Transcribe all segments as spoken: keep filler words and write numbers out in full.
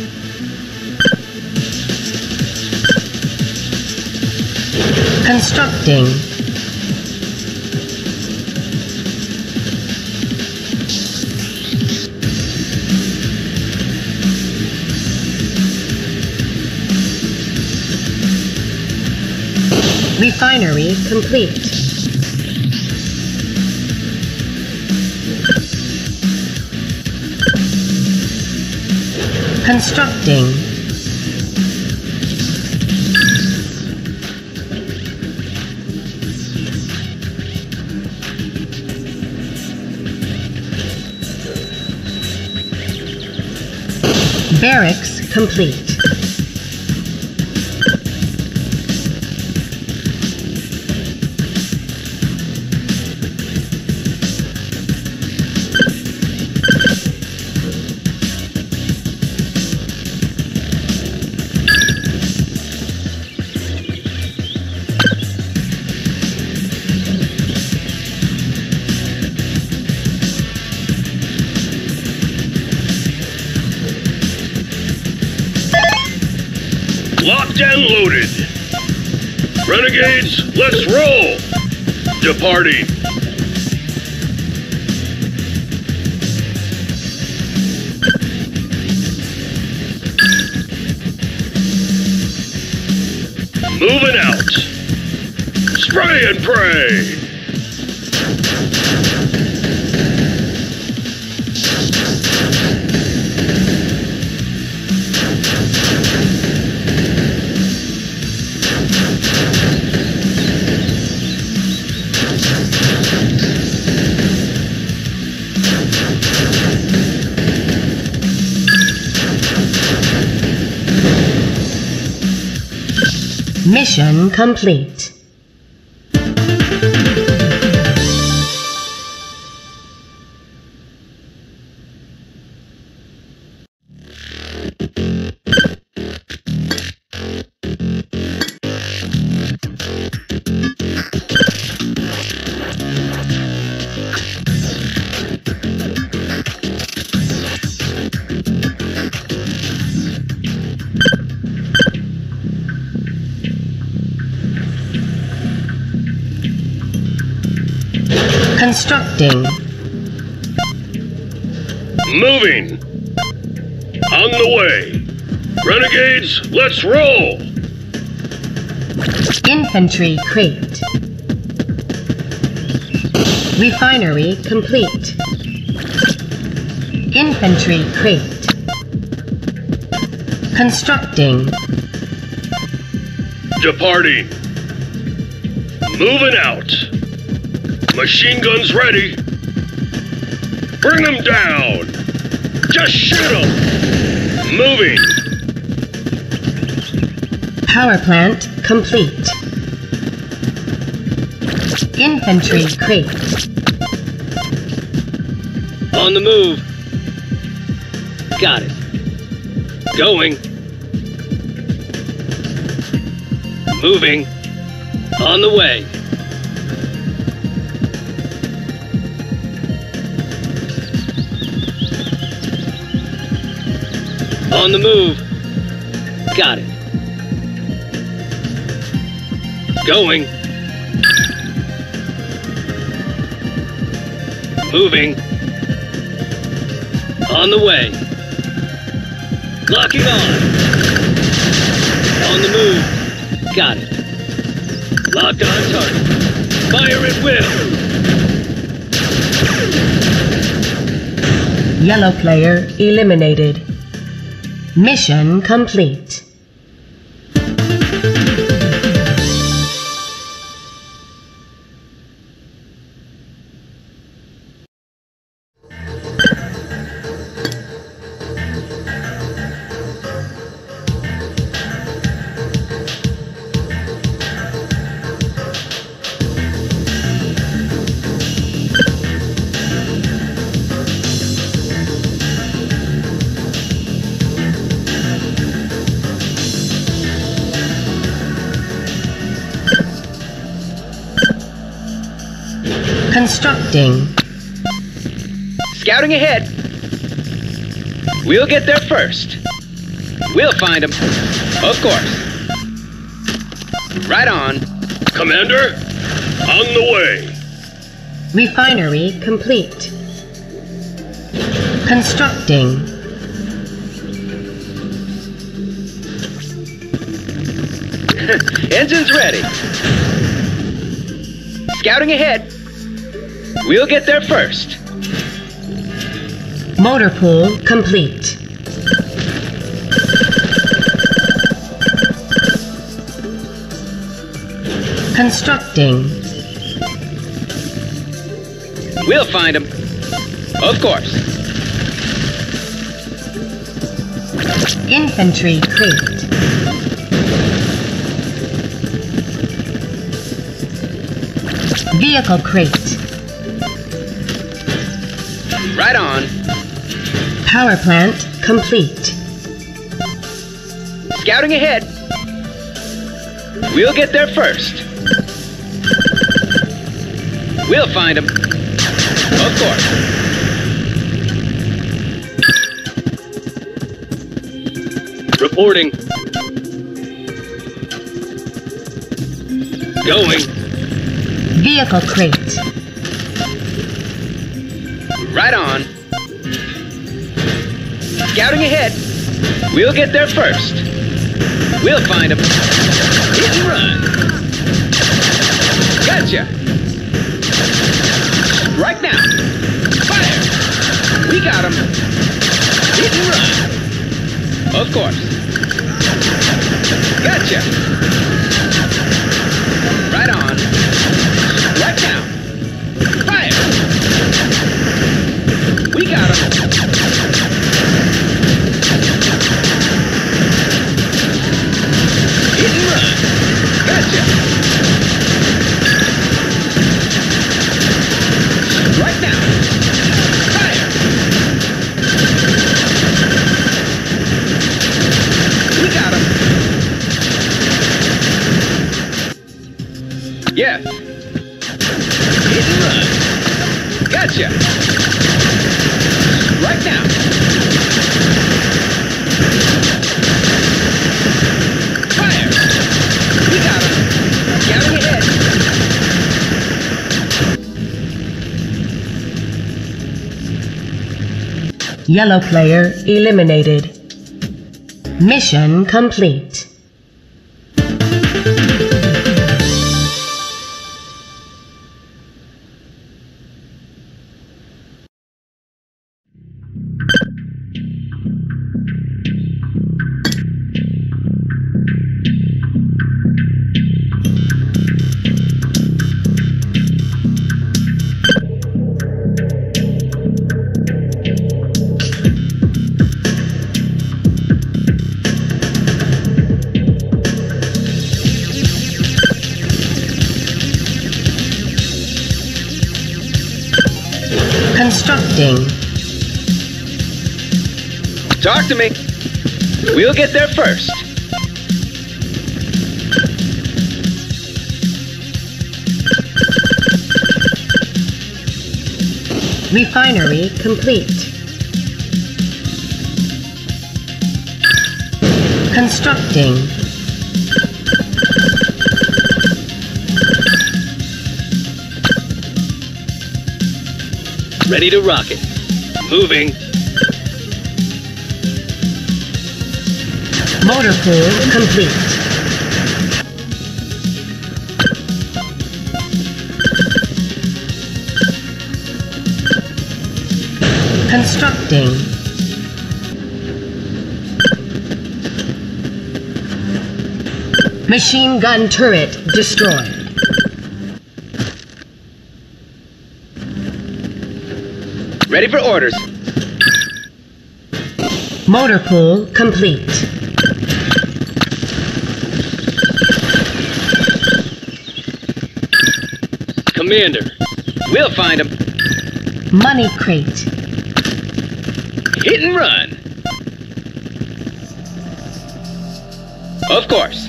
Constructing. Refinery complete. Constructing. Barracks complete. Locked and loaded. Renegades, let's roll. Departing. Moving out. Spray and pray. Mission complete. Constructing. Moving. On the way. Renegades, let's roll. Infantry crate. Refinery complete. Infantry crate. Constructing. Departing. Moving out. Machine guns ready. Bring them down. Just shoot them. Moving. Power plant complete. Infantry crate. On the move. Got it. Going. Moving. On the way. On the move. Got it. Going. Moving. On the way. Locking on. On the move. Got it. Locked on target. Fire at will. Yellow player eliminated. Mission complete. Constructing. Scouting ahead. We'll get there first. We'll find them. Of course. Right on. Commander, on the way. Refinery complete. Constructing. Engines ready. Scouting ahead. We'll get there first. Motor pool complete. Constructing. We'll find them. Of course. Infantry crate. Vehicle crate. Right on. Power plant complete. Scouting ahead. We'll get there first. We'll find them. Of course. Reporting. Going. Vehicle crate. Right on. Scouting ahead. We'll get there first. We'll find them. Hit and run. Gotcha. Right now. Fire. We got them. Hit and run. Of course. Gotcha. Right on. Right now. Fire. We got them. Hit and run. Gotcha. Right now. Fire. We got him. Yes. Hit and run. Gotcha. Right now. Fire. We got him. Scouting ahead. Yellow player eliminated. Mission complete. Constructing. Talk to me. We'll get there first. Refinery complete. Constructing. Ready to rock it. Moving. Motor pool complete. Constructing. Machine gun turret destroyed. Ready for orders. Motor pool complete. Commander. We'll find him. Money crate. Hit and run. Of course.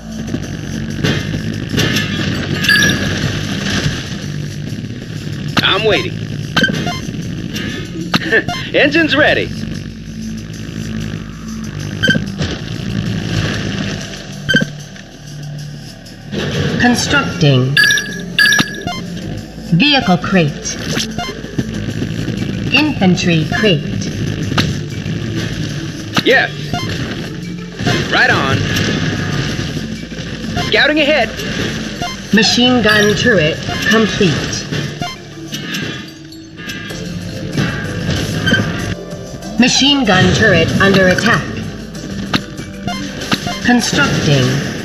I'm waiting. Engine's ready. Constructing. Vehicle crate. Infantry crate. Yes. Right on. Scouting ahead. Machine gun turret complete. Machine gun turret under attack. Constructing.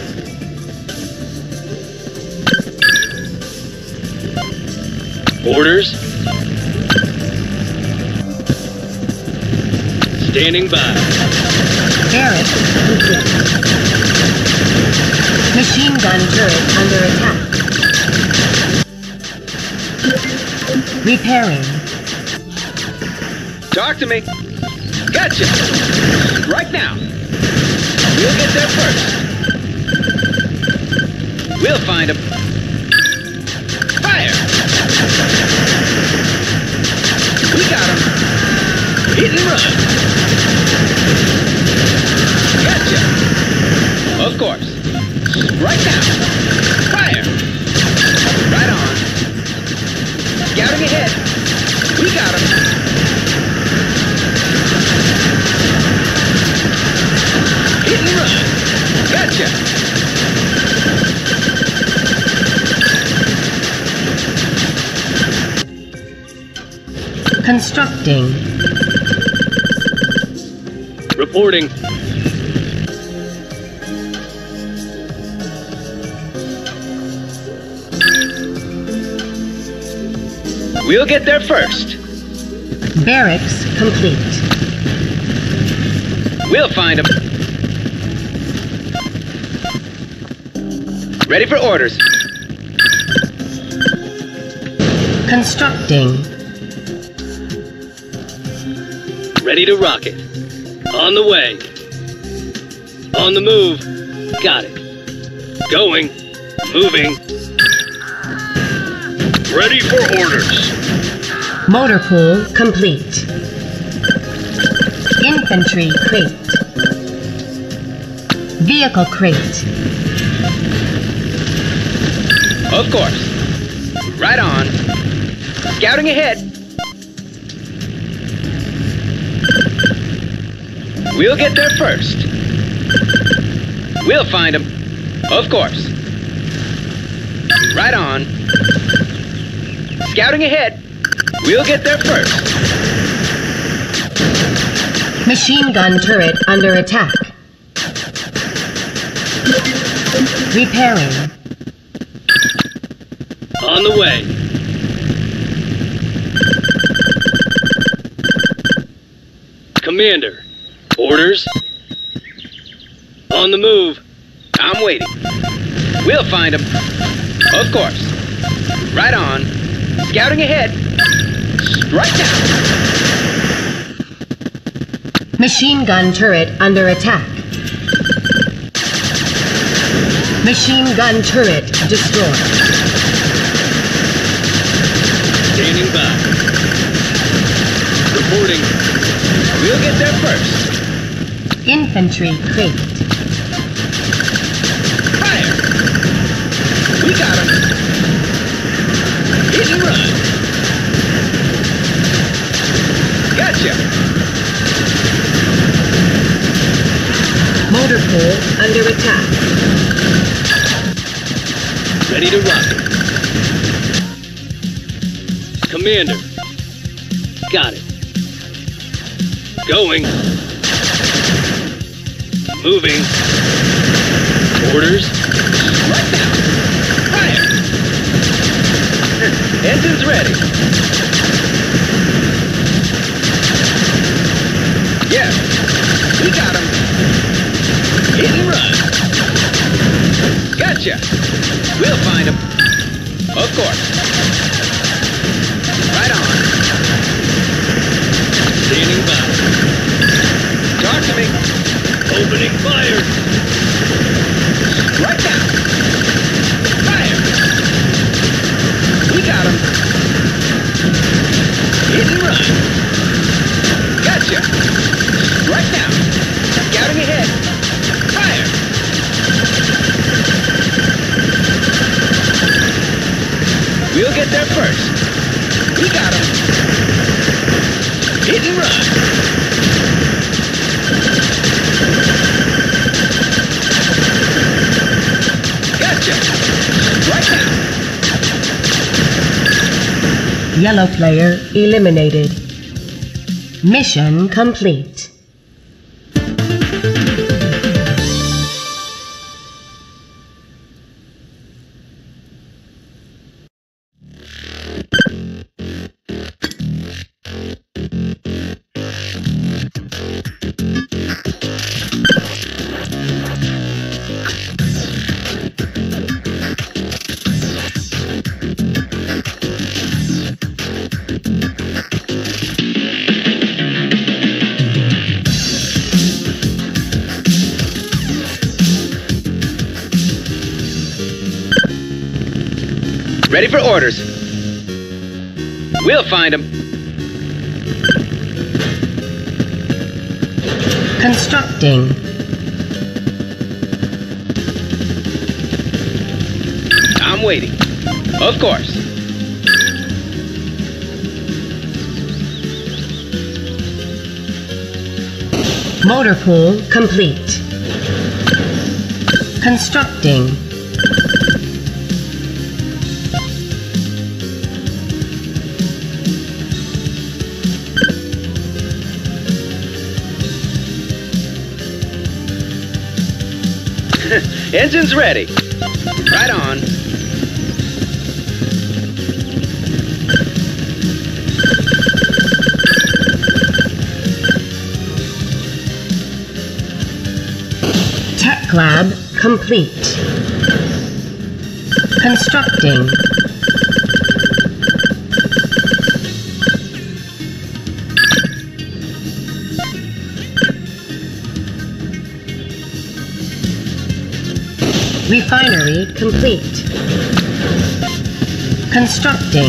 Orders. Standing by. Barracks complete. Machine gun turret under attack. Repairing. Talk to me. Gotcha. Right now. We'll get there first. We'll find him. Fire! We got him. Hit and run. Gotcha. Of course. Right now. Fire! Right on. Scouting ahead. We got him. Hit and run. Gotcha. Constructing. Reporting. We'll get there first. Barracks complete. We'll find him. Ready for orders. Constructing. Ready to rock it. On the way. On the move. Got it. Going. Moving. Ready for orders. Motor pool complete. Infantry crate. Vehicle crate. Of course. Right on. Scouting ahead. We'll get there first. We'll find him. Of course. Right on. Scouting ahead. We'll get there first. Machine gun turret under attack. Repairing. On the way. Commander. Orders. On the move. I'm waiting. We'll find him. Of course. Right on. Scouting ahead. Right now. Machine gun turret under attack. Machine gun turret destroyed. Standing by. Reporting. We'll get there first. Infantry crate. Fire! We got him. Hit and run. Gotcha. Motor pool under attack. Ready to rock it. Commander. Got it. Going. Moving. Orders. Right now. Fire! Engines ready. Yes. We got him. Hit and run. Gotcha. We'll find him. Of course. Right on. Standing by. Talk to me. Opening fire. Right now. Fire. We got him. Hit and run. Gotcha. Right now. Scouting ahead. Fire. Yellow player eliminated. Mission complete. Ready for orders. We'll find them. Constructing. I'm waiting. Of course. Motor pool complete. Constructing. Engine's ready. Right on. Tech lab complete. Constructing. Refinery complete. Constructing.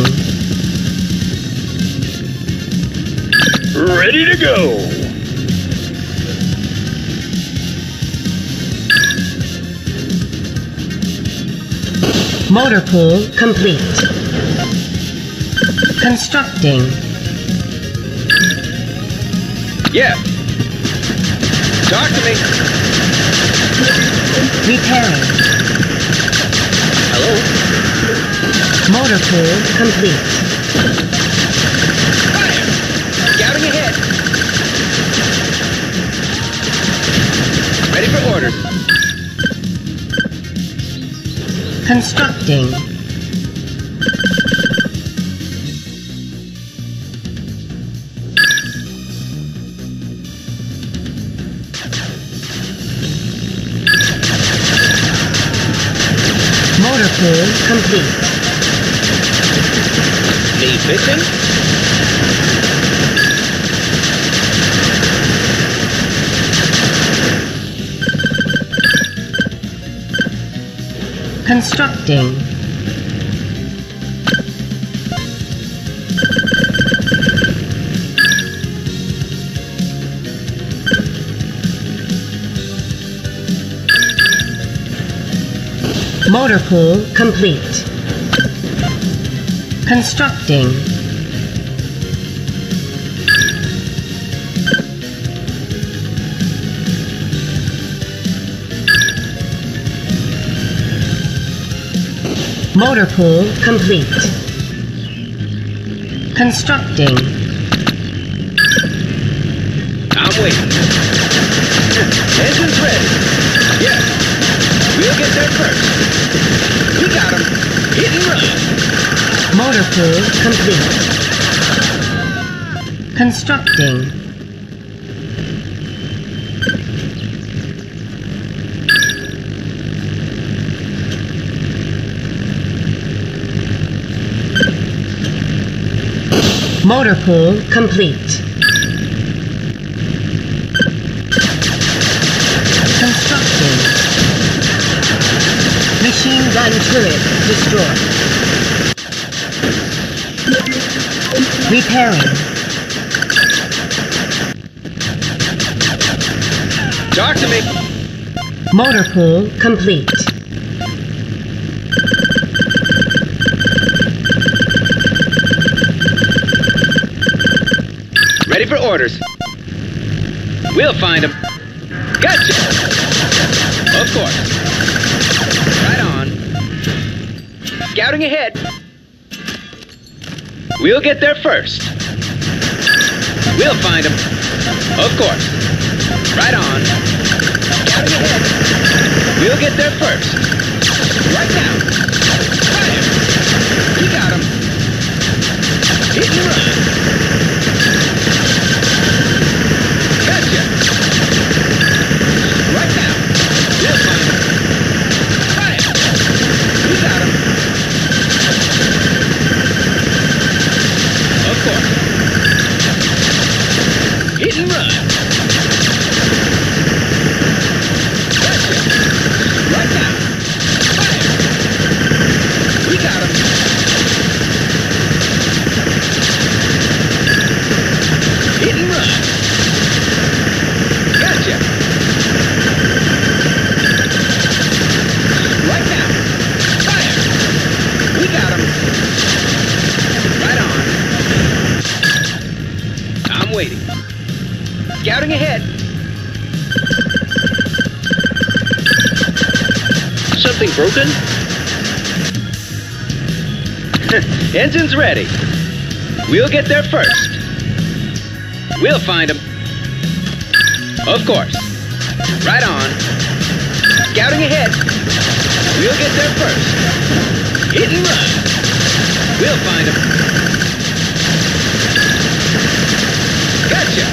Ready to go. Motor pool complete. Constructing. Yeah. Talk to me. Repairing. Hello? Motor pool complete. Fire! Scouting ahead. Ready for orders. Constructing. Motor pool complete. Need fixing? Constructing. Motor pool complete. Constructing. Motor pool complete. Constructing. I'm waiting. Engine's ready. Yeah. We'll get there first. We got him. Hit and run. Motor pool complete. Constructing. Motor pool complete. Constructing. Machine gun turret destroyed. Repairing. Talk to me. Motor pool complete. Ready for orders. We'll find him. Gotcha! Of course. Right on. Scouting ahead. We'll get there first. We'll find them. Of course. Right on. Scouting ahead. We'll get there first. Right now. Fire! We got him. Hit and run. Gotcha. Right now. We'll find him. Fire! We got him. Of course. Hit and run. Gotcha. Right now. Fire. We got him. Hit and run. Gotcha. Right now. Fire. We got him. Right on. I'm waiting. Scouting ahead. Something broken? Engine's ready. We'll get there first. We'll find them. Of course. Right on. Scouting ahead. We'll get there first. Hit and run. We'll find them. Gotcha.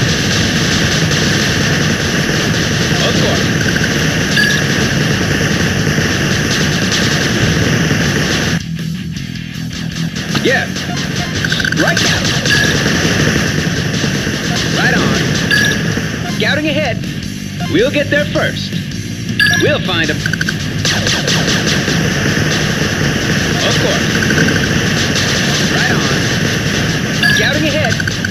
Of course. Yes. Right now. Right on. Scouting ahead. We'll get there first. We'll find them. Of course. Right on. Scouting ahead.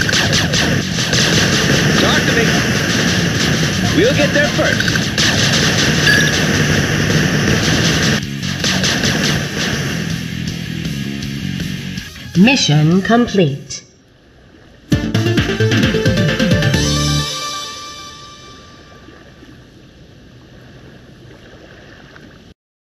Talk to me. We'll get there first. Mission complete.